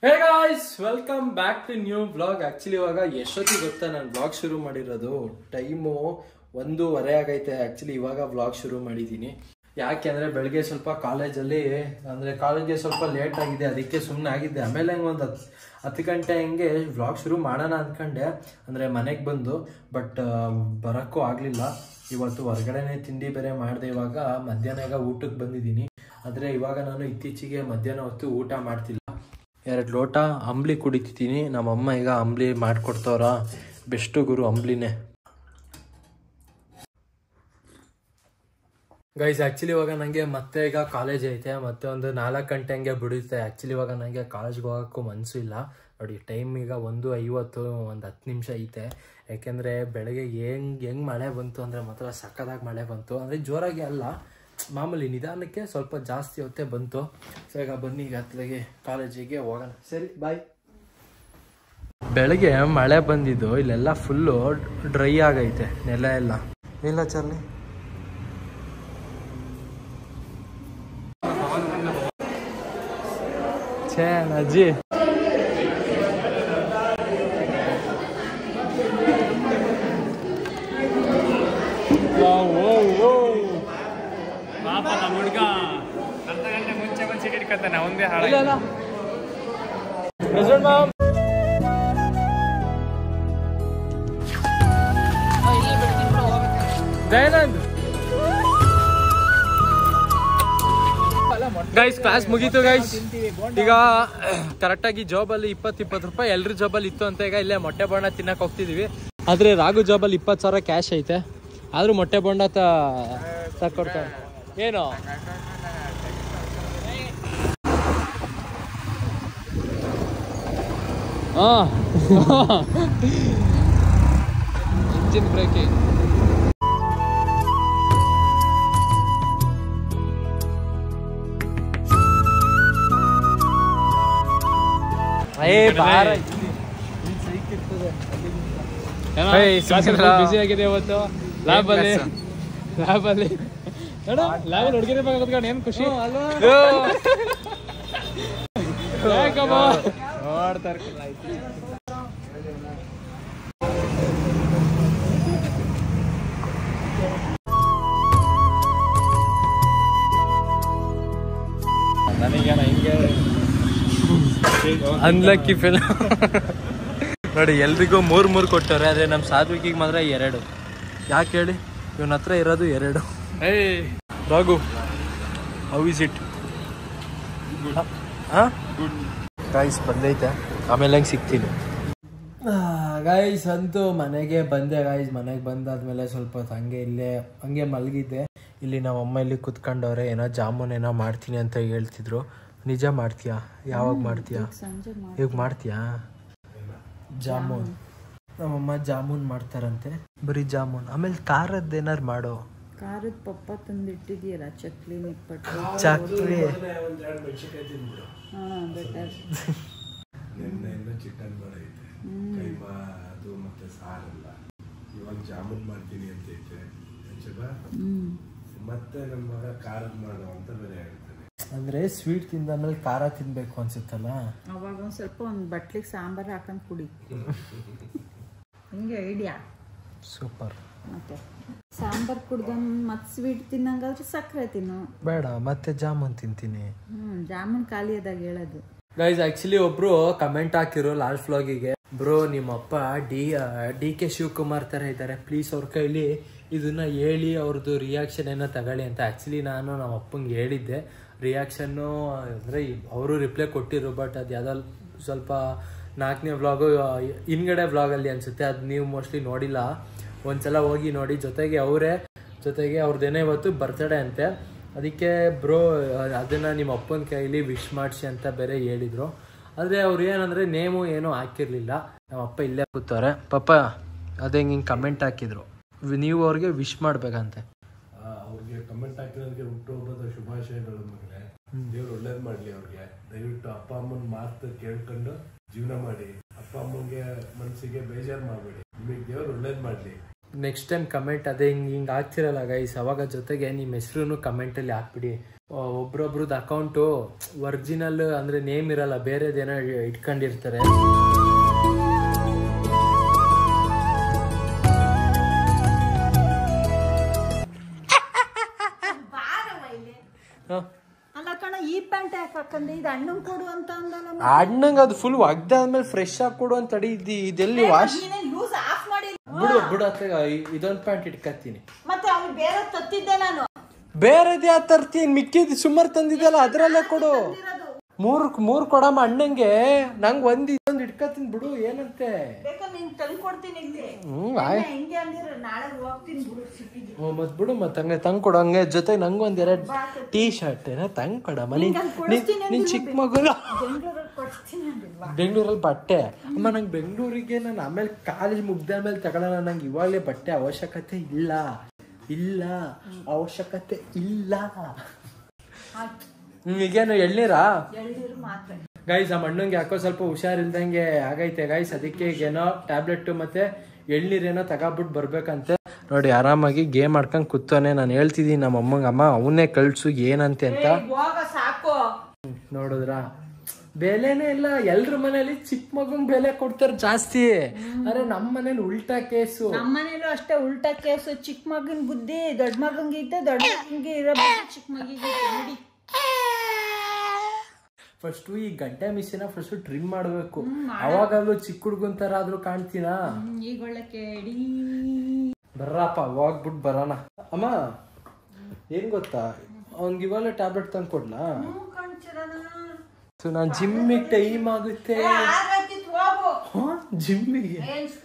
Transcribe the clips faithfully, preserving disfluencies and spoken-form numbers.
Hey guys, welcome back to new blog. Actually ಇವಾಗ ಎಷ್ಟೊತ್ತಿಗೆ ಗೊತ್ತಾ ನಾನು ಬ್ಲಾಗ್ ಶುರು ಮಾಡಿರೋದು? ಟೈಮು ಒಂದೂವರೆ ಆಗೈತೆ. ಆಕ್ಚುಲಿ ಇವಾಗ ಬ್ಲಾಗ್ ಶುರು ಮಾಡಿದ್ದೀನಿ. ಯಾಕೆ ಅಂದರೆ ಬೆಳಗ್ಗೆ ಸ್ವಲ್ಪ ಕಾಲೇಜಲ್ಲಿ ಅಂದರೆ ಕಾಲೇಜ್ಗೆ ಸ್ವಲ್ಪ ಲೇಟ್ ಆಗಿದೆ, ಅದಕ್ಕೆ ಸುಮ್ಮನೆ ಆಗಿದ್ದೆ. ಆಮೇಲೆ ಹಂಗೆ ಒಂದು ಹತ್ತು ಹತ್ತು ಗಂಟೆ ಹಂಗೆ ಬ್ಲಾಗ್ ಶುರು ಮಾಡೋಣ ಅಂದ್ಕೊಂಡೆ, ಅಂದರೆ ಮನೆಗೆ ಬಂದು. ಬಟ್ ಬರೋಕ್ಕೂ ಆಗಲಿಲ್ಲ. ಇವತ್ತು ಹೊರಗಡೆನೇ ತಿಂಡಿ ಬೇರೆ ಮಾಡಿದೆ. ಇವಾಗ ಮಧ್ಯಾಹ್ನ ಊಟಕ್ಕೆ ಬಂದಿದ್ದೀನಿ. ಆದರೆ ಇವಾಗ ನಾನು ಇತ್ತೀಚೆಗೆ ಮಧ್ಯಾಹ್ನ ಹೊತ್ತು ಊಟ ಮಾಡ್ತಿಲ್ಲ. ಎರಡು ಲೋಟ ಅಂಬ್ಲಿ ಕುಡಿತಿದ್ದೀನಿ. ನಮ್ಮಮ್ಮ ಈಗ ಅಂಬ್ಲಿ ಮಾಡಿಕೊಡ್ತವ್ರ. ಬೆಸ್ಟು ಗುರು ಅಂಬ್ಲಿನೇ. ಗೈಸ್, ಆ್ಯಕ್ಚುಲಿ ಇವಾಗ ನನಗೆ ಮತ್ತೆ ಈಗ ಕಾಲೇಜ್ ಐತೆ, ಮತ್ತೆ ಒಂದು ನಾಲ್ಕು ಗಂಟೆ ಹಂಗೆ ಬಿಡುತ್ತೆ. ಆ್ಯಕ್ಚುಲಿ ಇವಾಗ ನನಗೆ ಕಾಲೇಜ್ಗೆ ಹೋಗೋಕ್ಕೂ ಮನಸ್ಸು ಇಲ್ಲ. ನೋಡಿ, ಟೈಮ್ ಈಗ ಒಂದು ಐವತ್ತು, ಒಂದು ಹತ್ತು ನಿಮಿಷ ಐತೆ. ಯಾಕೆಂದರೆ ಬೆಳಗ್ಗೆ ಹೆಂಗೆ ಹೆಂಗೆ ಮಳೆ ಬಂತು ಅಂದರೆ ಮಾತ್ರ ಸಕ್ಕದಾಗಿ ಮಳೆ ಬಂತು. ಅಂದರೆ ಜೋರಾಗಿ ಅಲ್ಲ, ಮಾಮೂಲಿ ನಿಧಾನಕ್ಕೆ ಸ್ವಲ್ಪ ಜಾಸ್ತಿ ಹೊತ್ತೆ ಬಂತು. ಸೊ ಈಗ ಬನ್ನಿ, ಈಗ ಅತ್ಲಾಗೆ ಕಾಲೇಜಿಗೆ ಹೋಗೋಣ. ಸರಿ, ಬಾಯ್. ಬೆಳಗ್ಗೆ ಮಳೆ ಬಂದಿದ್ದು ಇಲ್ಲೆಲ್ಲ ಫುಲ್ಲು ಡ್ರೈ ಆಗೈತೆ ನೆಲ ಎಲ್ಲ. ಇಲ್ಲ ಚಾರ್ಲಿ, ಛೇ ಅಜ್ಜಿ. ಹುಡುಗ ಅರ್ಧ ಗಂಟೆ ಮುಂಚೆ ಬಂದು ಸೀಟ್ ಇಟ್ಕೊತಾನೆ, ಒಂದೇ ಹಾಳ. ದಯಾನಂದ್ ಗೈಸ್, ಕ್ಲಾಸ್ ಮುಗೀತು ಗೈಸ್. ಈಗ ಕರೆಕ್ಟಾಗಿ ಜಾಬಲ್ಲಿ ಇಪ್ಪತ್ತು ಇಪ್ಪತ್ತು ರೂಪಾಯಿ ಎಲ್ರ ಜಾಬಲ್ಲಿ ಇತ್ತು ಅಂತ. ಈಗ ಇಲ್ಲೇ ಮೊಟ್ಟೆ ಬೋಂಡ ತಿನ್ನಕ್ಕೆ ಹೋಗ್ತಿದ್ದೀವಿ. ಆದರೆ ರಾಘು ಜಾಬಲ್ಲಿ ಇಪ್ಪತ್ತು ಸಾವಿರ ಕ್ಯಾಶ್ ಐತೆ. ಆದರೂ ಮೊಟ್ಟೆ ಬೋಂಡ ತಕ್ಕೊಡ್ತಾರೆ. ಏನು ಹಾಂ, ಇಂಜಿನ್ ಬ್ರೇಕಿಂಗ್. ಬಿಸಿ ಆಗಿದೆ ಇವತ್ತು ಲ್ಯಾಬಲ್ಲಿ. ಲ್ಯಾಬಲ್ಲಿ ಲ್ಯಾಬಲ್ಲಿ ಹುಡುಗಿರ ಬಗ್ಗೆ ಕೂತ್ಕೊಂಡು ಏನು ಖುಷಿ ನೋಡ್ತಾರೆ. ನನಗೇನ ಹಿಂಗೆ ಅನ್ಲಕ್ಕಿ ಫಿಲ್. ನೋಡಿ, ಎಲ್ರಿಗೂ ಮೂರು ಮೂರು ಕೊಟ್ಟವ್ರೆ. ಆದರೆ ನಮ್ಮ ಸಾತ್ವಿಕಿಗೆ ಮಾತ್ರ ಎರಡು. ಯಾಕೆ ಹೇಳಿ? ಇವನ ಹತ್ರ ಇರೋದು ಎರಡು. ಏಯ್ ರಾಘು, ಹೌ ಇಸ್ ಇಟ್? ಹಾಂ, ಗೈಸ್ ಬಂದೈತೆ. ಆಮೇಲೆ ಹಂಗೆ ಸಿಗ್ತೀನಿ. ಗೈಸ್ ಅಂತೂ ಮನೆಗೆ ಬಂದೆ. ಗೈಸ್ ಮನೆಗೆ ಬಂದಾದ್ಮೇಲೆ ಸ್ವಲ್ಪ ಹೊತ್ತು ಹಂಗೆ ಇಲ್ಲೇ ಹಂಗೆ ಮಲಗಿದ್ದೆ. ಇಲ್ಲಿ ನಮ್ಮ ಅಮ್ಮ ಇಲ್ಲಿ ಕುತ್ಕೊಂಡವ್ರೆ. ಏನೋ ಜಾಮೂನ್ ಏನೋ ಮಾಡ್ತೀನಿ ಅಂತ ಹೇಳ್ತಿದ್ರು. ನಿಜ ಮಾಡ್ತೀಯಾ? ಯಾವಾಗ ಮಾಡ್ತೀಯಾ? ಈಗ ಮಾಡ್ತೀಯಾ ಜಾಮೂನ್? ನಮ್ಮಮ್ಮ ಜಾಮೂನ್ ಮಾಡ್ತಾರಂತೆ, ಬರೀ ಜಾಮೂನ್. ಆಮೇಲೆ ಖಾರದ್ದು ಏನಾರು ಮಾಡೋ. ಖಾರದ ಪಪ್ಪ ತಂದಿಟ್ಟಿದೆಯಲ್ಲ, ಚಕ್ಲಿ ನಿಪ್ಪಟ್ಟು ಚಕ್ಲಿ. ಹಾಂ, ಬೆಟರ್. ಚಿಕನ್ ಮಾಡೈತೆ, ಕೈಮಾ ಅದು ಮತ್ತೆ ಸಾರಲ್ಲ. ಇವಾಗ ಜಾಮೂನ್ ಮಾಡ್ತೀನಿ ಅಂತೈತೆ. ಮತ್ತೆ ನಮ್ಮ ಮಗ ಖಾರದ ಮಾಡೋ ಅಂತ ಬೇರೆ ಹೇಳ್ತಾನೆ. ಅಂದ್ರೆ ಸ್ವೀಟ್ ತಿಂದಾದ್ಮೇಲೆ ಖಾರ ತಿನ್ಬೇಕು ಅನ್ಸುತ್ತಲ್ಲ. ಅವಾಗ ಒಂದ್ ಸ್ವಲ್ಪ ಒಂದು ಬಟ್ಲಿಗೆ ಸಾಂಬಾರು ಹಾಕೊಂಡು ಕುಡಿ. ಹಿಂಗೆ ಐಡಿಯಾ ಸೂಪರ್. ಮತ್ತೆ ಸಾಂಬಾರು ಕುಡ್ದಂಗೆ ಮತ್ತೆ ಸ್ವೀಟ್ ತಿನ್ನಂಗಾದ್ರೆ ಸಕ್ಕರೆ ತಿನ್ನು. ಬೇಡ, ಮತ್ತೆ ಜಾಮೂನ್ ತಿಂತೀನಿ. ಹ್ಮ್, ಜಾಮೂನ್ ಖಾಲಿ ಆದಾಗ ಹೇಳೋದು. ಗೈಸ್, ಆಕ್ಚುಲಿ ಒಬ್ರು ಕಮೆಂಟ್ ಹಾಕಿರೋ ಲಾಸ್ಟ್ ವ್ಲಾಗಿಗೆ, ಬ್ರೋ ನಿಮ್ಮಪ್ಪ ಡಿ ಡಿ ಕೆ ಶಿವಕುಮಾರ್ ಥರ ಇದ್ದಾರೆ, ಪ್ಲೀಸ್ ಅವ್ರ ಕೈಲಿ ಇದನ್ನ ಹೇಳಿ ಅವ್ರದ್ದು ರಿಯಾಕ್ಷನ್ ಏನೋ ತಗೊಳ್ಳಿ ಅಂತ. ಆ್ಯಕ್ಚುಲಿ ನಾನು ನಮ್ಮ ಅಪ್ಪಂಗೆ ಹೇಳಿದ್ದೆ ರಿಯಾಕ್ಷನ್ನು, ಅಂದರೆ ಅವರು ರಿಪ್ಲೈ ಕೊಟ್ಟಿರು. ಬಟ್ ಅದು ಯಾವುದೋ ಸ್ವಲ್ಪ ನಾಲ್ಕನೇ ವ್ಲಾಗು ಹಿಂದ್ಗಡೆ ವ್ಲಾಗಲ್ಲಿ ಅನಿಸುತ್ತೆ. ಅದು ನೀವು ಮೋಸ್ಟ್ಲಿ ನೋಡಿಲ್ಲ. ಒಂದ್ಸಲ ಹೋಗಿ ನೋಡಿ. ಜೊತೆಗೆ ಅವರೇ ಜೊತೆಗೆ ಅವ್ರದ್ದೇನೇ ಇವತ್ತು ಬರ್ತ್ಡೇ ಅಂತೆ. ಅದಕ್ಕೆ ಬ್ರೋ ಅದನ್ನು ನಿಮ್ಮ ಅಪ್ಪನ ಕೈಲಿ ವಿಶ್ ಮಾಡಿಸಿ ಅಂತ ಬೇರೆ ಹೇಳಿದರು. ಆದರೆ ಅವ್ರು ಏನಂದರೆ ನೇಮು ಏನೂ ಹಾಕಿರಲಿಲ್ಲ. ನಮ್ಮ ಅಪ್ಪ ಇಲ್ಲೇ ಕೂತವ್ರೆ. ಪಾಪ ಅದೇ ಹಿಂಗೆ ಕಮೆಂಟ್ ಹಾಕಿದ್ರು, ನೀವು ಅವ್ರಿಗೆ ವಿಶ್ ಮಾಡ್ಬೇಕಂತೆ. ಅವ್ರಿಗೆ ಕಮೆಂಟ್ ಹಾಕಿರೋದಕ್ಕೆ ಹುಟ್ಟುಹಬ್ಬದ ಶುಭಾಶಯಗಳು ಮಗನೇ. ದೇವ್ರು ಒಳ್ಳೇದು ಮಾಡಲಿ ಅವ್ರಿಗೆ. ದಯವಿಟ್ಟು ಅಪ್ಪ ಅಮ್ಮನ ಮಾತು ಕೇಳ್ಕೊಂಡು ಜೀವನ ಮಾಡಿ. ಅಪ್ಪ ಅಮ್ಮನಿಗೆ ಮನಸ್ಸಿಗೆ ಬೇಜಾರು ಮಾಡಬೇಡಿ. ನಿಮಗೆ ದೇವ್ರು ಒಳ್ಳೇದು ಮಾಡಲಿ. ನೆಕ್ಸ್ಟ್ ಟೈಮ್ ಕಮೆಂಟ್ ಅದೇ ಹಿಂಗೆ ಹಿಂಗೆ ಆಗ್ತಿರಲ್ಲ ಗೈಸ್, ಅವಾಗ ಜೊತೆಗೆ ನಿಮ್ಮ ಹೆಸರು ಕಮೆಂಟಲ್ಲಿ ಹಾಕ್ಬಿಡಿ. ಒಬ್ರೊಬ್ರದ್ದು ಅಕೌಂಟು ಒರಿಜಿನಲ್ ಅಂದ್ರೆ ನೇಮ್ ಇರಲ್ಲ, ಬೇರೆದೇನೋ ಇಟ್ಕೊಂಡಿರ್ತಾರೆ. ಅಲ್ಲ ಕಣ, ಈ ಪ್ಯಾಂಟ್ ಯಾಕೆ ಹಾಕಂದೆ? ಇದು ಅಣ್ಣಂಗ್ ಕೊಡು ಅಂತ ಅಂದಲ್ಲ. ಅಣ್ಣಂಗೆ ಅದು ಫುಲ್ ಒಗ್ದಾದ್ಮೇಲೆ ಫ್ರೆಶ್ ಆಗಿ ಕೊಡು ಅಂತ ಅಡಿ. ಇದೆಲ್ಲಿ ವಾಶ್ ಲೂಸ್ ಆಫ್ ಮಾಡಿ ಬಿಡು ಬಿಡು ಅತ್ತ. ಇದೊಂದ್ ಪ್ಯಾಂಟ್ ಇಟ್ಕತ್ತೀನಿ. ಮತ್ತೆ ಅವ್ನು ಬೇರೆ ತತ್ತಿದ್ದೆ ನಾನು. ಬೇರೆದ್ ಯಾವ ತರ್ತೀನಿ? ಮಿಕ್ಕಿದ್ ಸುಮಾರು ತಂದಿದ್ದಲ್ಲ ಅದ್ರಲ್ಲೇ ಕೊಡು. ಮೂರ್ ಮೂರ್ ಕೊಡಮ್ಮ ಅಣ್ಣಂಗೆ. ನಂಗೆ ಒಂದ್ ಇದೊಂದು ಇಟ್ಕತ್ತೀನಿ ಬಿಡು, ಏನಂತೆ. ಹ್ಮ್ ಮತ್ ಬಿಡು ಮತ್ ಹಂಗೆ ತಂಗ್ ಕೊಡು. ಹಂಗೆ ಜೊತೆ ನಂಗೆ ಒಂದ್ ಎರಡ್ ಟೀ ಶರ್ಟ್ ಏನೋ ತಂಗ್ ಕೊಡಮ್ಮ. ನೀನ್ ನಿನ್ ಚಿಕ್ಕ ಮಗುನ ಬೆಂಗಳೂರಲ್ಲಿ ಬಟ್ಟೆ ಅಮ್ಮ. ನಂಗೆ ಬೆಂಗಳೂರಿಗೆ ನಾನು ಆಮೇಲೆ ಕಾಲೇಜ್ ಮುಗ್ದಾದ್ಮೇಲೆ ತಗೊಳ್ಳೋಣ. ನಂಗೆ ಇವಾಗಲೇ ಬಟ್ಟೆ ಅವಶ್ಯಕತೆ ಇಲ್ಲ ಇಲ್ಲ ಅವಶ್ಯಕತೆ ಇಲ್ಲ. ಈಗೇನು ಎಳ್ನೀರಾ ಗೈಸ್? ನಮ್ಮ ಅಣ್ಣಂಗೆ ಯಾಕೋ ಸ್ವಲ್ಪ ಹುಷಾರಿಲ್ದಂಗೆ ಆಗೈತೆ ಗೈಸ್. ಅದಕ್ಕೆ ಈಗೇನೋ ಟ್ಯಾಬ್ಲೆಟ್ ಮತ್ತೆ ಎಳ್ನೀರೇನೋ ತಗೊಬಿಟ್ಟು ಬರ್ಬೇಕಂತೆ. ನೋಡಿ ಆರಾಮಾಗಿ ಗೇಮ್ ಆಡ್ಕೊಂಡ್ ಕೂತಾನೆ. ನಾನು ಹೇಳ್ತಿದ್ದೀನಿ ನಮ್ಮ ಅಮ್ಮಂಗೆ, ಅಮ್ಮ ಅವನ್ನೇ ಕಳ್ಸು ಏನಂತೆ ಅಂತ. ನೋಡಿದ್ರ ಬೆಲೆನೇ ಇಲ್ಲ. ಎಲ್ರ ಮನೇಲಿ ಚಿಕ್ಕ ಮಗಂಗ್ ಬೆಲೆ ಕೊಡ್ತಾರ ಜಾಸ್ತಿ. ಅರೆ ನಮ್ಮ ಮನೇಲಿ ಉಲ್ಟಾ ಕೇಸು. ನಮ್ಮ ಮನೇಲೂ ಅಷ್ಟೇ ಉಲ್ಟಾ ಕೇಸು. ಚಿಕ್ಕ ಮಗನ್ ಬುದ್ಧಿ ದೊಡ್ಡ ಮಗಂಗೈತೆ, ದೊಡ್ಡ ಮಗಂಗೆ ಇರೋ ಚಿಕ್ಕ ಮಗಿಗೆ ನೋಡಿ. ಫಸ್ಟ್ ಈ ಗಡ್ಡೆ ಮಿಷಿನ ಫಸ್ಟ್ ಟ್ರಿಮ್ ಮಾಡ್ಬೇಕು. ಅವಾಗಲೂ ಚಿಕ್ಕ ಹುಡ್ಗನ್ ತರ ಆದ್ರೂ ಕಾಣ್ತೀನ. ಈಗ ಒಳ್ಳೆ ಕೇಳಿ ಬರ್ರಪ್ಪ ಹೋಗ್ಬಿಟ್ಟು ಬರೋಣ. ಅಮ್ಮ ಏನ್ ಗೊತ್ತಾ, ಅವ್ನಿಗೆ ಇವಾಗಲೇ ಟ್ಯಾಬ್ಲೆಟ್ ತಂದು ಕೊಡ್ಲಾ? ನಾನ್ ಜಿಮ್ಮಿಗೆ ಟೈಮ್ ಆಗುತ್ತೆ. ಜಿಮ್ಮಿಗೆ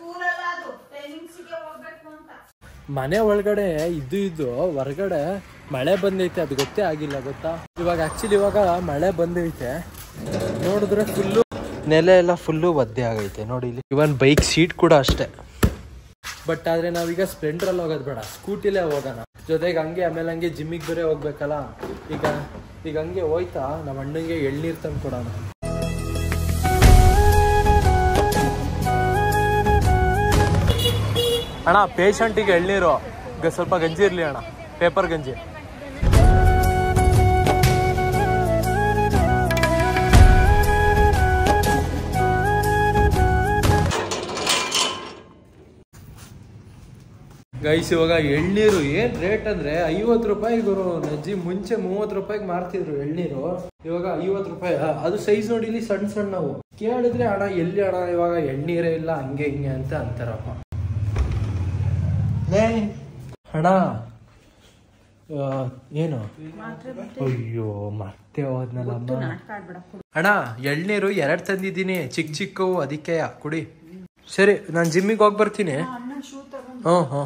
ಮನೆ ಒಳಗಡೆ ಇದ್ದು ಇದ್ದು ಹೊರಗಡೆ ಮಳೆ ಬಂದೈತೆ, ಅದು ಗೊತ್ತೇ ಆಗಿಲ್ಲ ಗೊತ್ತಾ. ಇವಾಗ ಆಕ್ಚುಲಿ ಇವಾಗ ಮಳೆ ಬಂದೈತೆ, ನೋಡಿದ್ರೆ ಫುಲ್ಲು ನೆಲೆ ಎಲ್ಲ ಫುಲ್ಲು ಒದ್ದೆ ಆಗೈತೆ ನೋಡಿ ಇಲ್ಲಿ. ಇವನ್ ಬೈಕ್ ಸೀಟ್ ಕೂಡ ಅಷ್ಟೇ. ಬಟ್ ಆದ್ರೆ ನಾವೀಗ ಸ್ಪ್ಲೆಂಡ್ರಲ್ಲಿ ಹೋಗೋದು ಬೇಡ, ಸ್ಕೂಟಿಲೇ ಹೋಗೋಣ. ಜೊತೆಗೆ ಹಂಗೆ ಆಮೇಲೆ ಹಂಗೆ ಜಿಮ್ಮಿಗೆ ಬೇರೆ ಹೋಗ್ಬೇಕಲ್ಲ. ಈಗ ಈಗ ಹಂಗೆ ಹೋಯ್ತಾ ನಮ್ಮ ಅಣ್ಣಂಗೆ ಎಳ್ನೀರು ತಂದು ಕೊಡೋಣ. ಅಣ್ಣ ಪೇಷಂಟಿಗೆ ಎಳ್ನೀರು ಸ್ವಲ್ಪ ಗಂಜಿ ಇರ್ಲಿ ಅಣ್ಣ, ಪೇಪರ್ ಗಂಜಿ. ಗೈಸ್ ಇವಾಗ ಎಳ್ನೀರು ಏನ್ ರೇಟ್ ಅಂದ್ರೆ ಐವತ್ತು ರೂಪಾಯಿ ಗುರು. ನಜ್ಜಿ ಮುಂಚೆ ಮೂವತ್ತು ರೂಪಾಯಿಗೆ ಮಾರ್ತಿದ್ರು ಎಳ್ನೀರು, ಇವಾಗ ಐವತ್ತು ರೂಪಾಯಿ. ಅದು ಸೈಜ್ ನೋಡಿ ಇಲ್ಲಿ ಸಣ್ಣ ಸಣ್ಣ. ನಾವು ಕೇಳಿದ್ರೆ ಅಣ್ಣ ಎಲ್ಲಿ ಅಣ್ಣ ಇವಾಗ ಎಳ್ನೀರೇ ಇಲ್ಲ ಹಂಗೆ ಹಿಂಗೆ ಅಂತ ಅಂತಾರಪ್ಪ. ಅಣ್ಣ ಏನು? ಅಯ್ಯೋ ಮತ್ತೆ ಹೋದ್ನಲ್ಲ ಅಣ್ಣ. ಎಳ್ನೀರು ಎರಡ್ ತಂದಿದ್ದೀನಿ, ಚಿಕ್ಕ ಚಿಕ್ಕವು, ಅದಕ್ಕೆ ಕುಡಿ. ಸರಿ ನಾನು ಜಿಮ್ಮಿಗೆ ಹೋಗಿ ಬರ್ತೀನಿ. ಹ್ಮ್ ಹ್ಮ್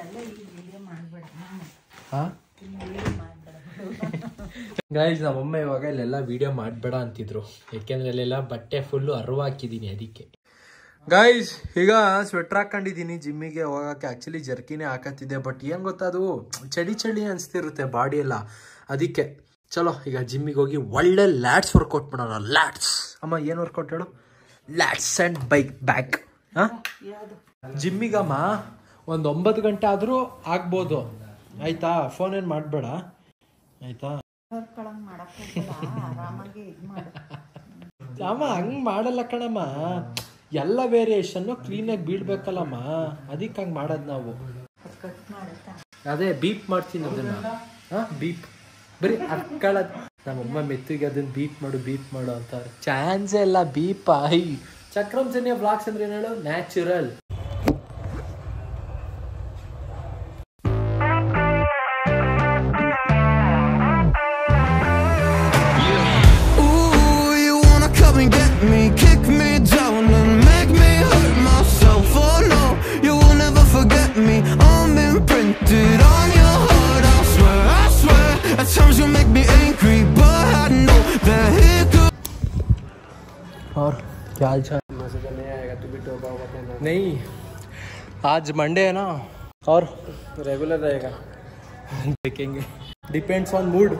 ಗೈಸ್ ನಮ್ಮಮ್ಮ ಇವಾಗ ಇಲ್ಲೆಲ್ಲ ವಿಡಿಯೋ ಮಾಡಬೇಡ ಅಂತಿದ್ರು, ಯಾಕೆಂದ್ರೆ ಇಲ್ಲೆಲ್ಲ ಬಟ್ಟೆ ಫುಲ್ಲು ಅರ್ವ ಹಾಕಿದ್ದೀನಿ ಅದಕ್ಕೆ. ಗೈಸ್ ಈಗ ಸ್ವೆಟ್ರ್ ಹಾಕೊಂಡಿದ್ದೀನಿ ಜಿಮ್ಮಿಗೆ ಹೋಗಕ್ಕೆ. ಆಕ್ಚುಲಿ ಜರ್ಕಿನೇ ಹಾಕತ್ತಿದ್ದೆ, ಬಟ್ ಏನ್ ಗೊತ್ತಾ ಅದು ಚಳಿ ಚಳಿ ಅನ್ಸ್ತಿರುತ್ತೆ ಬಾಡಿ ಎಲ್ಲ, ಅದಕ್ಕೆ. ಚಲೋ ಈಗ ಜಿಮ್ಮಿಗೆ ಹೋಗಿ ಒಳ್ಳೆ ಲ್ಯಾಟ್ಸ್ ವರ್ಕೌಟ್ ಮಾಡೋಣ. ಲ್ಯಾಟ್ಸ್ ಅಮ್ಮ ಏನು ವರ್ಕೌಟ್ ಹೇಳು? Lats and bike back. ಹಾ ಜಿಮ್ಮಿಗಮ್ಮ ಒಂದು ಒಂಬತ್ತು ಗಂಟೆ ಆದರೂ ಆಗ್ಬೋದು ಆಯ್ತಾ. ಫೋನ್ ಏನು ಮಾಡಬೇಡ ಆಯ್ತಾ. ಅಮ್ಮ ಹಂಗೆ ಮಾಡಲ್ಲ ಕಣಮ್ಮ, ಎಲ್ಲ ವೇರಿಯೇಷನ್ನು ಕ್ಲೀನಾಗಿ ಬೀಳ್ಬೇಕಲ್ಲಮ್ಮ, ಅದಕ್ಕೆ ಹಂಗೆ ಮಾಡೋದು ನಾವು. ಅದೇ ಬೀಪ್ ಮಾಡ್ತೀನಿ ಅದನ್ನ. ಹಾಂ ಬೀಪ್ ಬರೀ ಅಕ್ಕಳದ್. ನಮ್ಮಮ್ಮ ಮೆತ್ತಿಗೆ ಅದನ್ನ ಬೀಪ್ ಮಾಡು ಬೀಪ್ ಮಾಡು ಅಂತಾರೆ. ಚಾನ್ಸೇ ಇಲ್ಲ ಬೀಪ್. ಐ ಚಕ್ರಂ ಜನಿಯ ಬ್ಲಾಗ್ಸ್ ಅಂದ್ರೆ ಏನು ಹೇಳು? Natural. Me, kick me down and make me hurt myself. Oh no, you will never forget me. I'm imprinted on your heart. I swear, I swear. At times you make me angry, but I know that it could. और क्या हाल चाल? नहीं आएगा तू भी टोपा बताना. नहीं आज मंडे है ना, और रेगुलर रहेगा. देखेंगे, डिपेंड्स ऑन मूड.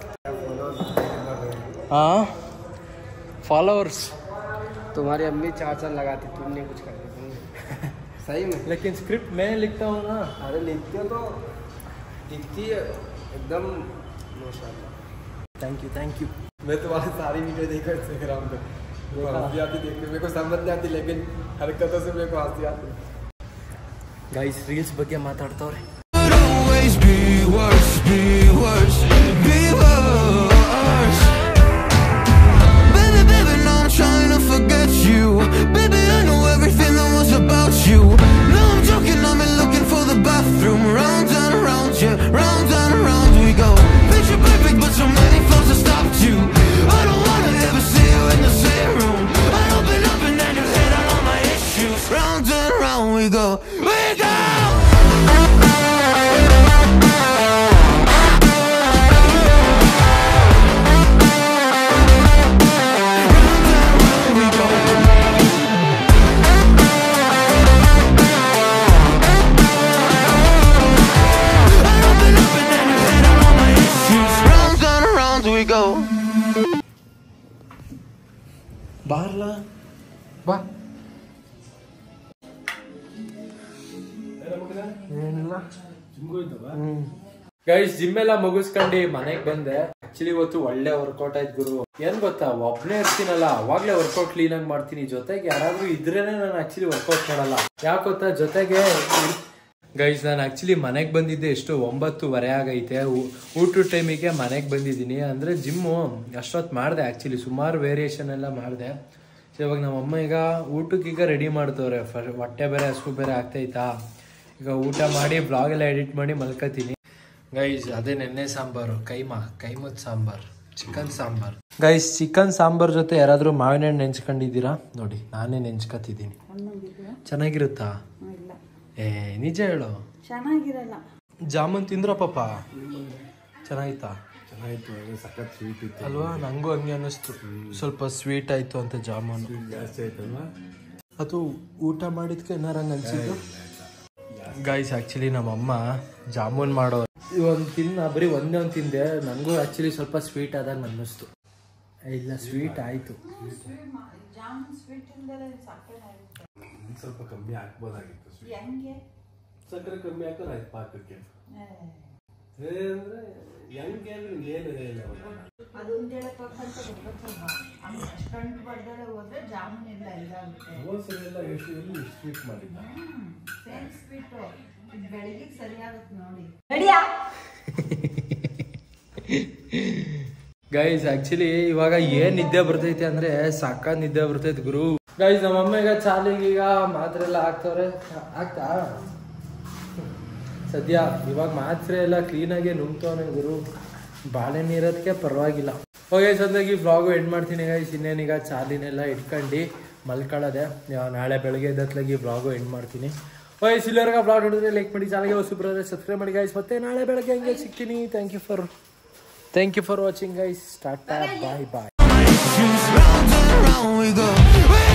हाँ फॉलोअर्स. तुम्हारी अम्मी चार चार लगाती, तुम नहीं कुछ करती सही में. लेकिन स्क्रिप्ट मैं लिखता हूँ ना. अरे लिखते हो तो दिखती है एकदम माशाल्लाह. थैंक यू थैंक यू मैं तुम्हारी सारी वीडियो देखा इंस्टाग्राम पे, वो हंसी आती देखते, मेरे को समझ नहीं आती लेकिन हरकतों से मेरे को हंसी आती। गाइस रील्स ಬಗ್ಗೆ ಮಾತಾಡ್ತವ್ರೆ. Always be worse, be worse, be worse. Baby, baby, now I'm trying to forget you. Baby, I know everything that was about you. No, I'm joking, I'm looking for the bathroom. Round and around, yeah, round and around we go. Picture perfect, but so many flaws have stopped you. I don't wanna ever see you in the same room. I open up and then you hit all my issues. Round and around we go, we go. ಬಾರ್ಲಾ ಬಾ guys gym ಎಲ್ಲ ಮುಗಿಸ್ಕೊಂಡು ಮನೆಗ್ ಬಂದೆ. Actually ಇವತ್ತು ಒಳ್ಳೆ workout ಆಯ್ತು ಗುರು. ಏನ್ ಗೊತ್ತಾ, ಒಬ್ನೇ ಇರ್ತೀನಲ್ಲ ಅವಾಗ್ಲೇ ವರ್ಕೌಟ್ ಕ್ಲೀನ್ ಆಗಿ ಮಾಡ್ತೀನಿ. ಜೊತೆಗೆ ಯಾರಾದ್ರೂ ಇದ್ರೇನೆ ನಾನು ಆಕ್ಚುಲಿ ವರ್ಕೌಟ್ ಮಾಡಲ್ಲ. ಯಾಕೆ ಗೊತ್ತಾ, ಜೊತೆಗೆ ಗೈಸ್ ನಾನು ಆಕ್ಚುಲಿ ಮನೆಗೆ ಬಂದಿದ್ದೆ ಎಷ್ಟು ಒಂಬತ್ತುವರೆ ಆಗೈತೆ. ಊಟದ ಟೈಮಿಗೆ ಮನೆಗೆ ಬಂದಿದ್ದೀನಿ. ಅಂದ್ರೆ ಜಿಮ್ಮು ಅಷ್ಟೊತ್ತು ಮಾಡಿದೆ, ಆಕ್ಚುಲಿ ಸುಮಾರು ವೇರಿಯೇಷನ್ ಎಲ್ಲ ಮಾಡಿದೆ. ಸೊ ಇವಾಗ ನಮ್ಮಮ್ಮ ಈಗ ಊಟಕ್ಕೀಗ ರೆಡಿ ಮಾಡ್ತವ್ರೆ. ಫರ್ ಹೊಟ್ಟೆ ಬೇರೆ ಹಸು ಬೇರೆ ಆಗ್ತೈತಾ. ಈಗ ಊಟ ಮಾಡಿ ಬ್ಲಾಗ್ ಎಲ್ಲ ಎಡಿಟ್ ಮಾಡಿ ಮಲ್ಕೋತೀನಿ. ಗೈಸ್ ಅದೇ ನೆನ್ನೆ ಸಾಂಬಾರು, ಕೈಮಾ ಕೈಮತ್ sambar, chicken sambar. Guys chicken sambar ಜೊತೆ ಯಾರಾದ್ರೂ ಮಾವಿನ ಹಣ್ಣು ನೆಂಚ್ಕೊಂಡಿದ್ದೀರಾ? ನೋಡಿ ನಾನೇ ನೆಂಚ್ಕೊತಿದ್ದೀನಿ. ಚೆನ್ನಾಗಿರುತ್ತಾ? ಏ ನಿಜ ಹೇಳು. ಚೆನ್ನಾಗಿರಲ್ಲ. ಜಾಮೂನ್ ತಿಂದ್ರ ಪಾಪ? ಚೆನ್ನಾಗಿತ್ತಾ? ಚೆನ್ನಾಗಿತ್ತು, ಸಖತ್ ಸ್ವೀಟ್ ಇತ್ತು ಅಲ್ವಾ? ನಂಗೂ ಹಂಗೆ ಅನ್ನಿಸ್ತು. ಸ್ವಲ್ಪ ಸ್ವೀಟ್ ಆಯ್ತು ಅಂತ ಜಾಮೂನು ಜಾಸ್ತಿ ಆಯ್ತಲ್ವಾ? ಅದು ಊಟ ಮಾಡಿದ್ಕೆ ಏನಾರ ಹಂಗೆ ಅನ್ಸಿದ್ದು. ಗೈಸ್ ಆ್ಯಕ್ಚುಲಿ ನಮ್ಮಮ್ಮ ಜಾಮೂನ್ ಮಾಡೋ ಒಂದು ತಿನ್ನ ಬರೀ ಒಂದೇ ಒಂದು ತಿಂದೆ. ನನಗೂ ಆ್ಯಕ್ಚುಲಿ ಸ್ವಲ್ಪ ಸ್ವೀಟ್ ಆದಾಗ ಅನ್ನಿಸ್ತು. ಇಲ್ಲ ಸ್ವೀಟ್ ಆಯಿತು. ಸ್ವಲ್ಪ ಕಮ್ಮಿ ಹಾಕ್ಬೋದಾಗಿತ್ತು. ಸಕ್ಕರೆ ಕಮ್ಮಿ ಹಾಕೋದು ಆಯ್ತು ಪಾಕಕ್ಕೆ. ಅಂದ್ರೆ ಹೆಂಗೆ ಅಂದ್ರೆ ಏನಿದೆ ಇಲ್ಲ ಹೋಲ್ಸೇಲೆಲ್ಲ ಎಷ್ಟು ಎಲ್ಲಿ ಸ್ವೀಟ್ ಮಾಡಿದ್ದ ಬೆಳಿಗ್ಗೆ ಸರಿಯಾಗುತ್ತೆ ನೋಡಿ. ಗೈಸ್ ಆಕ್ಚುಲಿ ಇವಾಗ ಏನ್ ನಿದ್ದೆ ಬರ್ತೈತೆ ಅಂದ್ರೆ ಸಾಕ ನಿದ್ದೆ ಬರ್ತೈತೆ ಗುರು. ಗೈಸ್ ನಮ್ಮಮ್ಮ ಈಗ ಚಾಲಿಗೆ ಈಗ ಮಾತ್ರೆ ಎಲ್ಲ ಹಾಕ್ತವ್ರೆ. ಆಗ್ತಾ ಸದ್ಯ ಇವಾಗ ಮಾತ್ರೆ ಎಲ್ಲ ಕ್ಲೀನಾಗೆ ನುಂಗ್ತವನೆ ಗುರು. ಬಾಳೆ ನೀರೋದಕ್ಕೆ ಪರವಾಗಿಲ್ಲ. ಓಕೆ ಸದ್ಯಾಗಿ ವ್ಲಾಗು ಎಂಡ್ ಮಾಡ್ತೀನಿ ಗೈಸ್. ಇನ್ನೇನೀಗ ಚಾಲಿನೆಲ್ಲ ಇಟ್ಕೊಂಡು ಮಲ್ಕೊಳ್ಳೋದೆ. ನಾಳೆ ಬೆಳಗ್ಗೆ ಎದ್ದತ್ಲಾಗಿ ವ್ಲಾಗು ಎಂಡ್ ಮಾಡ್ತೀನಿ. ಓಕೆ ಸಿಲ್ಲರ್ಗ ವ್ಲಾಗ್ ನೋಡಿದ್ರೆ ಲೈಕ್ ಮಾಡಿ, ಚಾನಲ್ಗೆ ಹೊಸ ಬರೋದ್ರೆ ಸಬ್ಸ್ಕ್ರೈಬ್ ಮಾಡಿ ಗೈಸ್. ಮತ್ತೆ ನಾಳೆ ಬೆಳಗ್ಗೆ ಹಂಗೆ ಸಿಗ್ತೀನಿ. Thank you for thank you for watching guys. ಟಾಟಾ ಬಾಯ್ ಬಾಯ್.